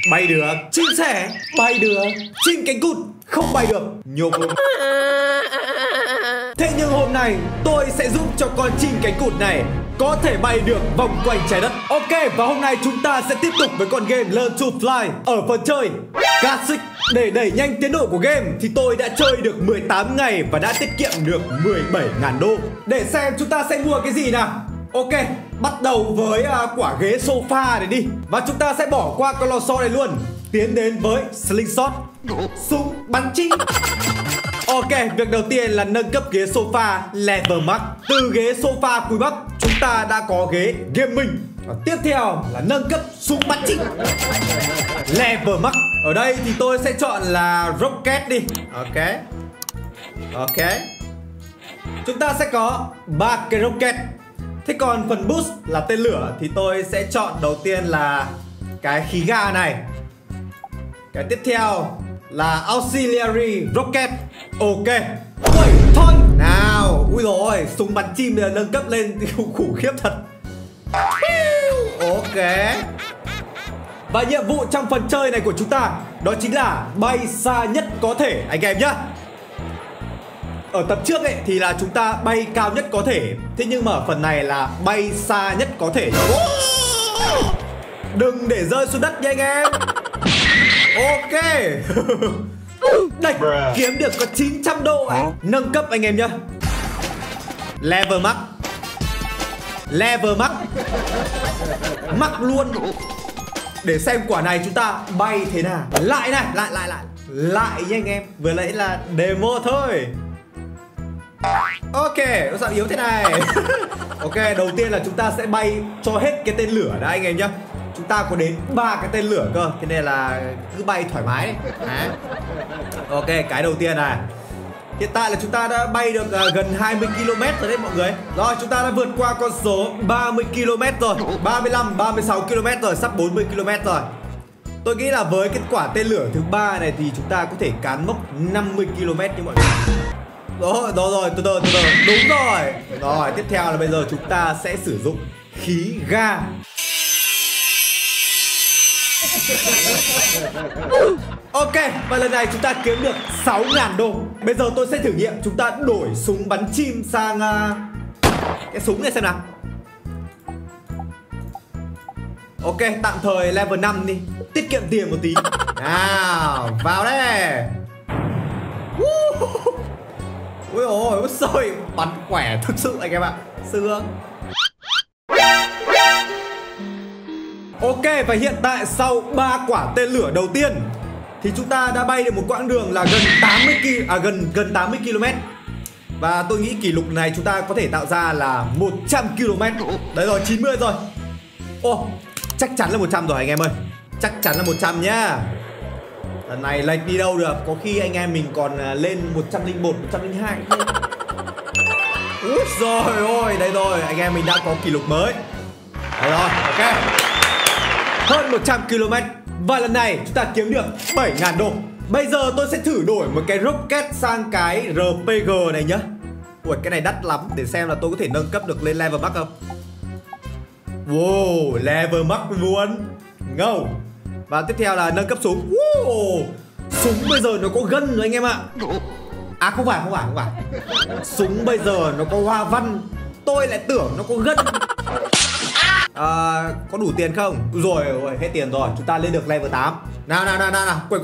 bay được. Chim sẻ bay được. Chim cánh cụt không bay được. Nhục. Thế nhưng hôm nay tôi sẽ giúp cho con chim cánh cụt này có thể bay được vòng quanh trái đất. Ok, và hôm nay chúng ta sẽ tiếp tục với con game Learn to Fly ở phần chơi Classic. Để đẩy nhanh tiến độ của game thì tôi đã chơi được 18 ngày và đã tiết kiệm được 17.000 đô. Để xem chúng ta sẽ mua cái gì nào. Ok, bắt đầu với quả ghế sofa này đi. Và chúng ta sẽ bỏ qua con lò xo này luôn. Tiến đến với Slingshot, súng bắn chim. Ok, việc đầu tiên là nâng cấp ghế sofa Level Max. Từ ghế sofa cùi bắp chúng ta đã có ghế gaming. Và tiếp theo là nâng cấp súng bắn chim Level Max. Ở đây thì tôi sẽ chọn là Rocket đi. Ok, chúng ta sẽ có 3 cái rocket. Thế còn phần boost là tên lửa thì tôi sẽ chọn đầu tiên là cái khí ga này. Cái tiếp theo là Auxiliary Rocket. Ok, quẩy thôi nào. Ui dồi ôi, súng bắn chim nâng cấp lên thì khủng khiếp thật. Ok. Và nhiệm vụ trong phần chơi này của chúng ta đó chính là bay xa nhất có thể anh em nhá. Ở tập trước ấy thì là chúng ta bay cao nhất có thể. Thế nhưng mà ở phần này là bay xa nhất có thể. Đừng để rơi xuống đất nha anh em. Ok. Đây, kiếm được có 900 đô ấy. Nâng cấp anh em nhá. Level Max. Level Max. Max luôn. Để xem quả này chúng ta bay thế nào. Lại này, lại nha anh em. Vừa nãy là demo thôi. Ok, nó sao yếu thế này. Ok, đầu tiên là chúng ta sẽ bay cho hết cái tên lửa đã anh em nhá. Chúng ta có đến 3 cái tên lửa cơ. Thế nên là cứ bay thoải mái đấy. Ok, cái đầu tiên này. Hiện tại là chúng ta đã bay được gần 20 km rồi đấy mọi người. Rồi, chúng ta đã vượt qua con số 30 km rồi. 35, 36 km rồi, sắp 40 km rồi. Tôi nghĩ là với kết quả tên lửa thứ 3 này thì chúng ta có thể cán mốc 50 km như mọi người. Rồi, từ từ. Đúng rồi. Rồi, tiếp theo là bây giờ chúng ta sẽ sử dụng khí ga. Ok, và lần này chúng ta kiếm được 6.000 đô. Bây giờ tôi sẽ thử nghiệm chúng ta đổi súng bắn chim sang cái súng này xem nào. Ok, tạm thời level 5 đi. Tiết kiệm tiền một tí. Nào, vào đây. Ui ôi, ôi bắn khỏe thực sự anh em ạ. Sướng. Ok, và hiện tại sau 3 quả tên lửa đầu tiên thì chúng ta đã bay được một quãng đường là gần 80 km. Và tôi nghĩ kỷ lục này chúng ta có thể tạo ra là 100 km. Đấy rồi, 90 rồi. Ô, chắc chắn là 100 rồi anh em ơi. Chắc chắn là 100 nhá. Lần này lệch đi đâu được. Có khi anh em mình còn lên 101, 102. Úi rồi ôi, đây rồi, anh em mình đã có kỷ lục mới. Đây rồi, ok. Hơn 100 km. Và lần này chúng ta kiếm được 7.000 đô. Bây giờ tôi sẽ thử đổi một cái rocket sang cái RPG này nhá. Ui, cái này đắt lắm. Để xem là tôi có thể nâng cấp được lên level max không. Wow, level max luôn. Ngầu. Và tiếp theo là nâng cấp súng. Wow, súng bây giờ nó có gân rồi anh em ạ. À không phải. Súng bây giờ nó có hoa văn. Tôi lại tưởng nó có gân. Có đủ tiền không? Rồi, hết tiền rồi. Chúng ta lên được level 8. Nào. Quẩy.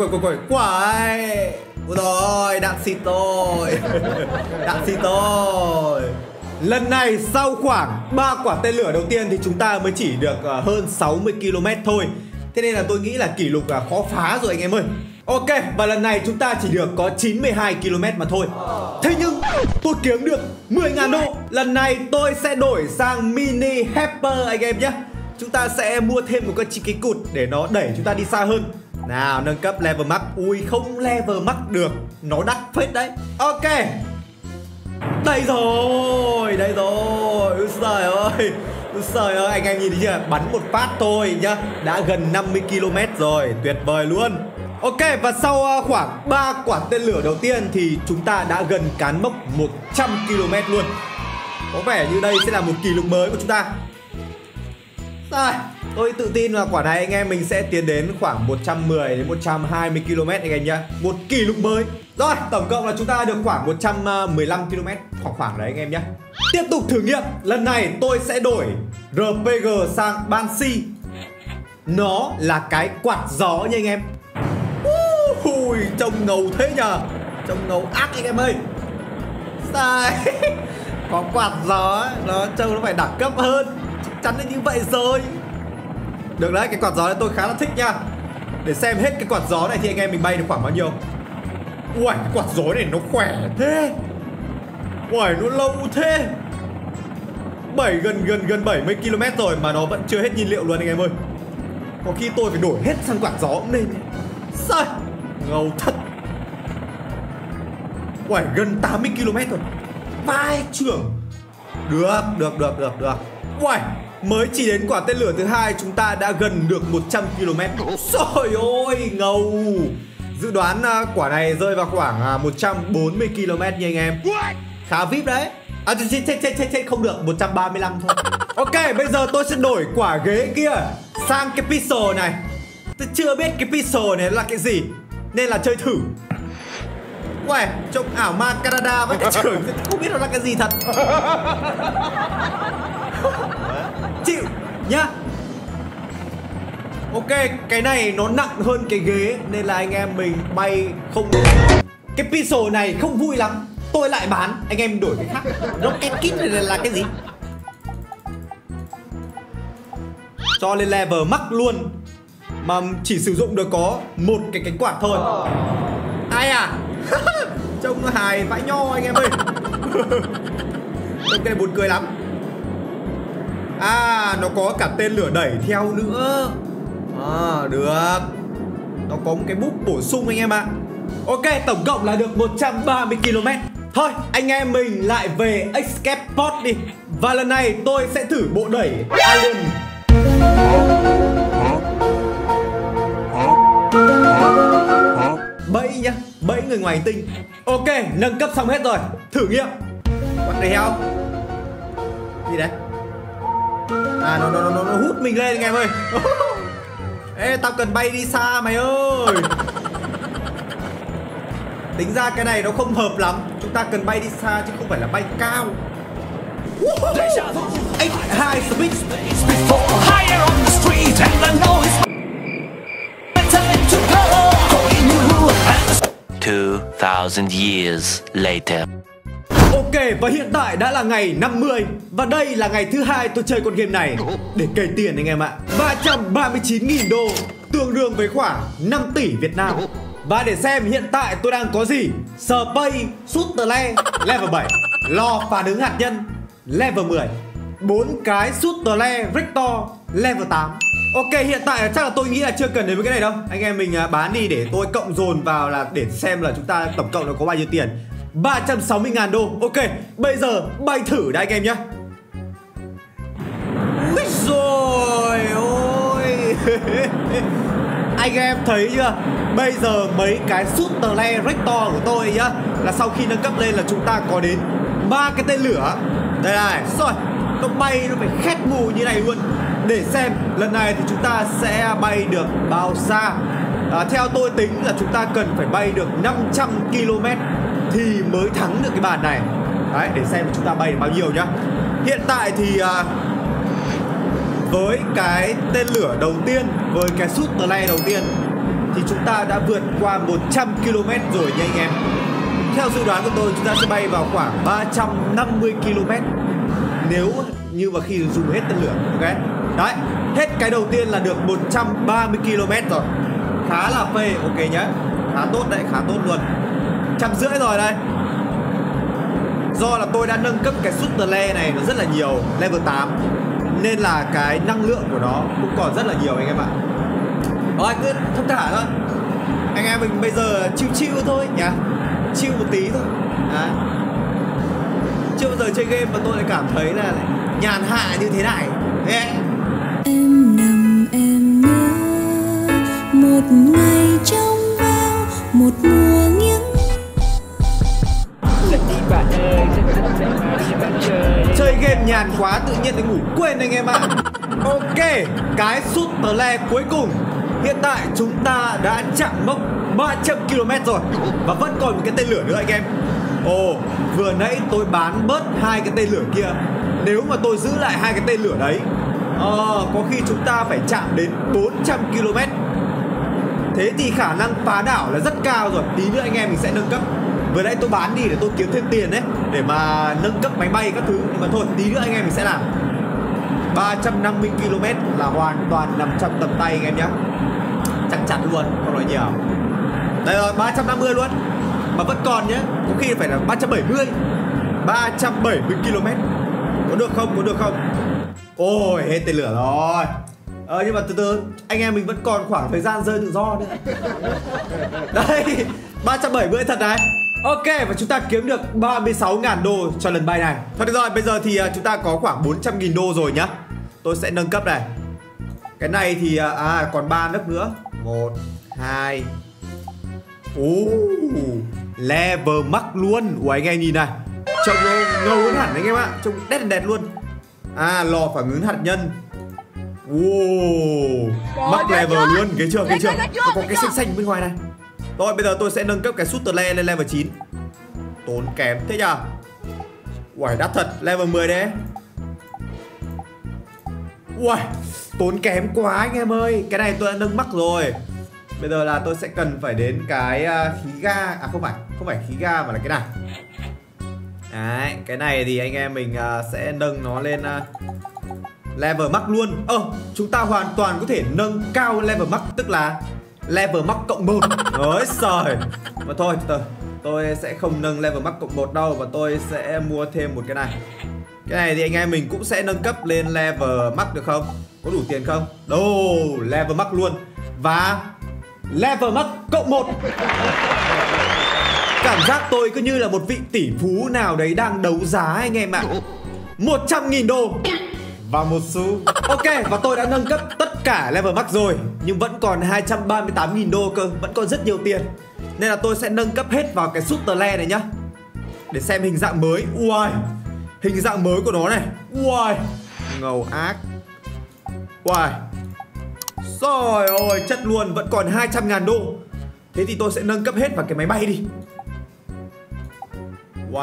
Ôi rồi, đạn xịt rồi. Đạn xịt rồi. Lần này sau khoảng 3 quả tên lửa đầu tiên thì chúng ta mới chỉ được hơn 60 km thôi. Thế nên là tôi nghĩ là kỷ lục khó phá rồi anh em ơi. Ok, và lần này chúng ta chỉ được có 92 km mà thôi. Thế nhưng tôi kiếm được 10.000 đô. Lần này tôi sẽ đổi sang mini Hepper anh em nhé. Chúng ta sẽ mua thêm một con chim cánh cụt để nó đẩy chúng ta đi xa hơn. Nào, nâng cấp level max. Ui, không level max được. Nó đắt phết đấy. Ok. Đây rồi. Úi giời ơi, anh em nhìn thấy chưa? Bắn một phát thôi nhá, đã gần 50 km rồi. Tuyệt vời luôn. Ok, và sau khoảng 3 quả tên lửa đầu tiên thì chúng ta đã gần cán mốc 100 km luôn. Có vẻ như đây sẽ là một kỷ lục mới của chúng ta. Rồi, tôi tự tin là quả này anh em mình sẽ tiến đến khoảng 110 đến 120 km anh em nhá. Một kỷ lục mới. Rồi, tổng cộng là chúng ta được khoảng 115 km, khoảng đấy anh em nhé. Tiếp tục thử nghiệm, lần này tôi sẽ đổi RPG sang Banshee. Nó là cái quạt gió nha anh em. Ui, trông ngầu thế nhờ. Trông ngầu ác anh em ơi. Sai. Có quạt gió, nó trông nó phải đẳng cấp hơn. Chắc chắn là như vậy rồi. Được đấy, cái quạt gió này tôi khá là thích nha. Để xem hết cái quạt gió này thì anh em mình bay được khoảng bao nhiêu. Ui, cái quạt gió này nó khỏe thế. Ui, nó lâu thế. Gần 70 km rồi mà nó vẫn chưa hết nhiên liệu luôn anh em ơi. Có khi tôi phải đổi hết sang quạt gió cũng nên. Sao? Ngầu thật. Ui, gần 80 km rồi. Vai trưởng. Được. Ui, mới chỉ đến quả tên lửa thứ hai chúng ta đã gần được 100 km. Trời ơi, ngầu. Dự đoán quả này rơi vào khoảng 140 km nha anh em. Khá VIP đấy. À, chết, không được, 135 thôi. Ok, bây giờ tôi sẽ đổi quả ghế kia sang cái pistol này. Tôi chưa biết cái pistol này là cái gì nên là chơi thử. Uầy, trông ảo ma Canada với cái trưởng không biết nó là cái gì thật. Chịu nhá. Ok, cái này nó nặng hơn cái ghế nên là anh em mình bay không. Cái pistol này không vui lắm. Tôi lại bán, anh em đổi cái khác. Rocket kit này là cái gì? Cho lên level max luôn. Mà chỉ sử dụng được có một cái cánh quạt thôi. Ai à? Trông hài vãi nho anh em ơi. Trông cái này buồn cười lắm. À, nó có cả tên lửa đẩy theo nữa. À, được. Nó có một cái búp bổ sung anh em ạ. Ok, tổng cộng là được 130 km. Thôi, anh em mình lại về Escape Pod đi. Và lần này tôi sẽ thử bộ đẩy Alien. Bẫy nhá, bẫy người ngoài tinh. Ok, nâng cấp xong hết rồi. Thử nghiệm. What the hell? Gì đấy? À, nó hút mình lên anh em ơi. Ê, tao cần bay đi xa mày ơi. Tính ra cái này nó không hợp lắm. Chúng ta cần bay đi xa chứ không phải là bay cao. X2 speed. 2000 years later. Ok, và hiện tại đã là ngày 50. Và đây là ngày thứ hai tôi chơi con game này. Để kể tiền anh em ạ. 339.000 đô, tương đương với khoảng 5 tỷ Việt Nam. Và để xem hiện tại tôi đang có gì. Space Shuttle level 7, lò phản ứng hạt nhân level 10, 4 cái Shuttle Rector level 8. Ok, hiện tại chắc là tôi nghĩ là chưa cần đến với cái này đâu. Anh em mình bán đi để tôi cộng dồn vào là để xem là chúng ta tổng cộng là có bao nhiêu tiền. 360.000 đô. Ok, bây giờ bay thử đây anh em nhé. Úi dồi ôi. Anh em thấy chưa? Bây giờ mấy cái Shuttle Rector của tôi nhá, là sau khi nâng cấp lên là chúng ta có đến 3 cái tên lửa. Đây này, rồi, nó bay nó phải khét mù như này luôn. Để xem lần này thì chúng ta sẽ bay được bao xa. Theo tôi tính là chúng ta cần phải bay được 500 km thì mới thắng được cái bàn này. Đấy, để xem chúng ta bay được bao nhiêu nhá. Hiện tại thì với cái tên lửa đầu tiên, với cái Shuttle đầu tiên thì chúng ta đã vượt qua 100 km rồi nha anh em. Theo dự đoán của tôi chúng ta sẽ bay vào khoảng 350 km nếu như mà khi dùng hết tên lửa. Ok, đấy, hết cái đầu tiên là được 130 km rồi. Khá là phê, ok nhá. Khá tốt đấy, khá tốt luôn. 150 rồi đây. Do là tôi đã nâng cấp cái Shuttle này nó rất là nhiều, level 8, nên là cái năng lượng của nó cũng còn rất là nhiều anh em ạ. Rồi, cứ thông thả thôi. Anh em mình bây giờ chill thôi nhỉ. Chill một tí thôi. Đấy. Chưa bao giờ chơi game mà tôi lại cảm thấy là nhàn hạ như thế này. Em nằm em nhớ một ngày trong veo một mùa nghiêng. Chơi game nhàn quá tự nhiên lại ngủ quên anh em ạ. Ok, cái Sutherland cuối cùng. Hiện tại chúng ta đã chạm mốc 300 km rồi. Và vẫn còn một cái tên lửa nữa anh em. Ồ, vừa nãy tôi bán bớt 2 cái tên lửa kia. Nếu mà tôi giữ lại 2 cái tên lửa đấy, có khi chúng ta phải chạm đến 400 km. Thế thì khả năng phá đảo là rất cao rồi. Tí nữa anh em mình sẽ nâng cấp. Vừa nãy tôi bán đi để tôi kiếm thêm tiền đấy, để mà nâng cấp máy bay các thứ. Nhưng mà thôi, tí nữa anh em mình sẽ làm. 350 km là hoàn toàn nằm trong tầm tay anh em nhé. Chắc chắn luôn, không nói nhiều. Đây rồi, 350 luôn. Mà vẫn còn nhé, có khi phải là 370. 370 km. Có được không, có được không? Ôi, hết tên lửa rồi. Nhưng mà từ từ, anh em mình vẫn còn khoảng thời gian rơi tự do nữa. Đây, 370 thật đấy. Ok, và chúng ta kiếm được 36.000 đô cho lần bay này. Thôi được rồi, bây giờ thì chúng ta có khoảng 400.000 đô rồi nhá. Tôi sẽ nâng cấp này. Cái này thì còn 3 nấc nữa. 1, 2. Level max luôn. Ủa anh em nhìn này, trông nó ngầu hơn hẳn anh em ạ. Trông đét đét luôn. Lò phản ứng hạt nhân. Max level luôn. Cái chưa, cái chưa. Có cái xanh xanh bên ngoài này. Rồi bây giờ tôi sẽ nâng cấp cái Sutherland lên level 9. Tốn kém thế nhờ. Uầy, đắt thật. Level 10 đấy. Uầy, tốn kém quá anh em ơi. Cái này tôi đã nâng mắc rồi. Bây giờ là tôi sẽ cần phải đến cái khí ga. Không phải khí ga mà là cái này. Đấy, cái này thì anh em mình sẽ nâng nó lên level max luôn. Chúng ta hoàn toàn có thể nâng cao level max, tức là level max cộng 1. Ôi trời. Mà thôi, tôi sẽ không nâng level max cộng 1 đâu. Và tôi sẽ mua thêm một cái này. Cái này thì anh em mình cũng sẽ nâng cấp lên level max được không? Có đủ tiền không? Đâu, level max luôn. Và level max cộng 1. Cảm giác tôi cứ như là một vị tỷ phú nào đấy đang đấu giá anh em ạ. 100.000 đô và một xu. Ok, và tôi đã nâng cấp tất cả level max rồi. Nhưng vẫn còn 238.000 đô cơ. Vẫn còn rất nhiều tiền. Nên là tôi sẽ nâng cấp hết vào cái Sutherland này nhá. Để xem hình dạng mới. Uầy, hình dạng mới của nó này. Uầy, ngầu ác. Uầy, trời ơi, chất luôn. Vẫn còn 200.000 đô. Thế thì tôi sẽ nâng cấp hết vào cái máy bay đi. Uầy,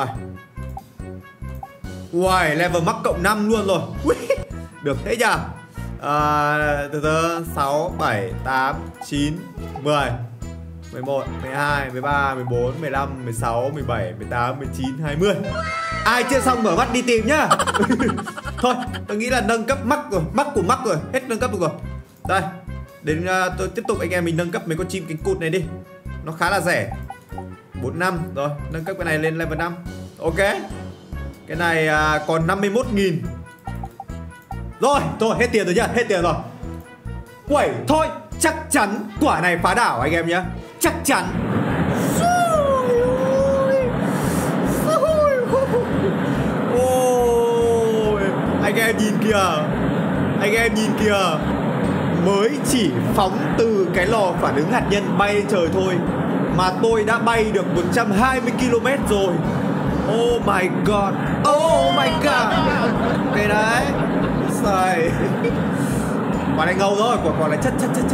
uầy, level max cộng 5 luôn rồi. Được thế nhờ. Từ từ, 6, 7, 8, 9, 10, 11, 12, 13, 14, 15, 16, 17, 18, 19, 20. Ai chưa xong mở mắt đi tìm nhá. Thôi, tôi nghĩ là nâng cấp mắc rồi. Mắc của mắc rồi, hết nâng cấp được rồi. Đây, đến tôi tiếp tục anh em mình nâng cấp mấy con chim cánh cụt này đi. Nó khá là rẻ. 45, rồi, nâng cấp cái này lên level 5. Ok. Cái này còn 51.000. Rồi, hết tiền rồi nhá, hết tiền rồi. Uầy, thôi, chắc chắn quả này phá đảo anh em nhá. Chắc chắn. Ôi, anh em nhìn kìa. Anh em nhìn kìa. Mới chỉ phóng từ cái lò phản ứng hạt nhân bay lên trời thôi mà tôi đã bay được 120 km rồi. Oh my god. Oh my god. Cái đấy. Sai. Quả này ngầu rồi, quả này chất.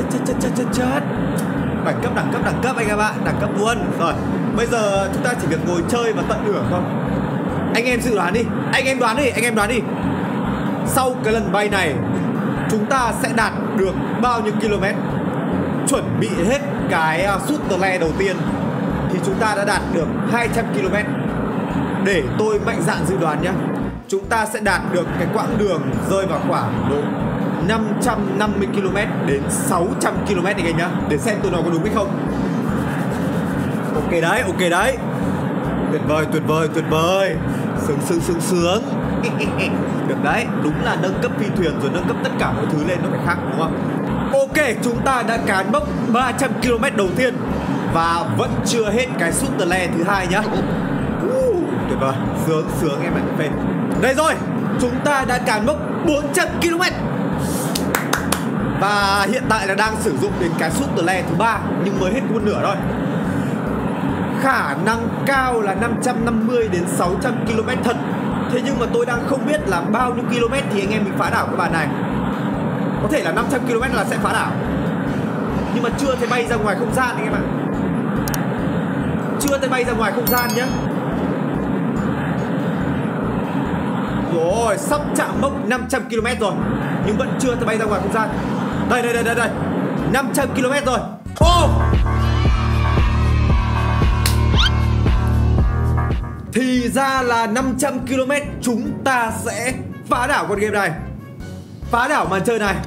Đẳng cấp anh em ạ, đẳng cấp luôn. Rồi, bây giờ chúng ta chỉ việc ngồi chơi và tận hưởng thôi. Anh em dự đoán đi, anh em đoán đi. Sau cái lần bay này chúng ta sẽ đạt được bao nhiêu km? Chuẩn bị hết cái Sutherland đầu tiên thì chúng ta đã đạt được 200 km. Để tôi mạnh dạn dự đoán nhé, chúng ta sẽ đạt được cái quãng đường rơi vào khoảng độ 550 km đến 600 km anh em nhá. Để xem tôi nói có đúng hay không. Ok đấy. Tuyệt vời. Sướng. Được đấy, đúng là nâng cấp phi thuyền rồi nâng cấp tất cả mọi thứ lên nó phải khác đúng không? Ok, chúng ta đã cán mốc 300 km đầu tiên và vẫn chưa hết cái Sutherland thứ hai nhá. Tuyệt vời, sướng em ạ. Về đây rồi, chúng ta đã cán mốc 400 km và hiện tại là đang sử dụng đến cái Sutherland thứ 3 nhưng mới hết một nửa thôi. Khả năng cao là 550 đến 600 km thật. Thế nhưng mà tôi đang không biết là bao nhiêu km thì anh em mình phá đảo cái bàn này. Có thể là 500 km là sẽ phá đảo. Nhưng mà chưa thể bay ra ngoài không gian anh em ạ. Chưa thể bay ra ngoài không gian nhá. Rồi, sắp chạm mốc 500 km rồi. Nhưng vẫn chưa thể bay ra ngoài không gian. Đây 500 km rồi. Ô! Thì ra là 500 km chúng ta sẽ phá đảo con game này. Phá đảo màn chơi này.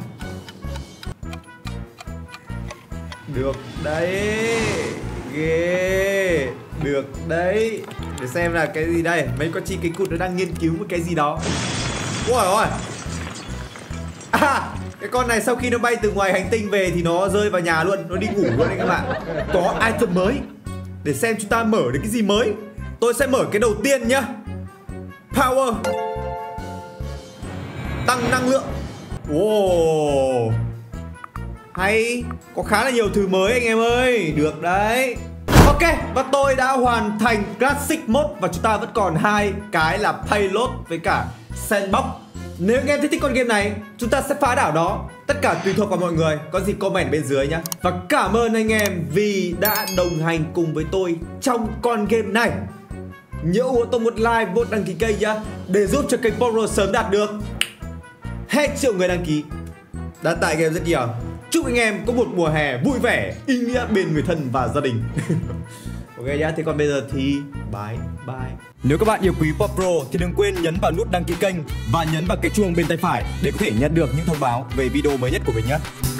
Được đấy. Ghê. Được đấy. Để xem là cái gì đây. Mấy con chim cánh cụt nó đang nghiên cứu một cái gì đó. Ôi ôi. À, cái con này sau khi nó bay từ ngoài hành tinh về thì nó rơi vào nhà luôn. Nó đi ngủ luôn đấy các bạn. Có item mới. Để xem chúng ta mở được cái gì mới. Tôi sẽ mở cái đầu tiên nhá. Power. Tăng năng lượng. Wow. Hay. Có khá là nhiều thứ mới anh em ơi. Được đấy. Ok, và tôi đã hoàn thành Classic Mode. Và chúng ta vẫn còn hai cái là Payload với cả Sandbox. Nếu anh em thích con game này, chúng ta sẽ phá đảo nó. Tất cả tùy thuộc vào mọi người. Có gì comment bên dưới nhá. Và cảm ơn anh em vì đã đồng hành cùng với tôi trong con game này. Nhớ ủng hộ tôi một like, một đăng ký kênh nhá, để giúp cho kênh Popro sớm đạt được hết triệu người đăng ký. Đã tải game rất nhiều. Chúc anh em có một mùa hè vui vẻ, ý nghĩa bên người thân và gia đình. Ok nhá, thế còn bây giờ thì bye bye. Nếu các bạn yêu quý Popro thì đừng quên nhấn vào nút đăng ký kênh và nhấn vào cái chuông bên tay phải để có thể nhận được những thông báo về video mới nhất của mình nhé.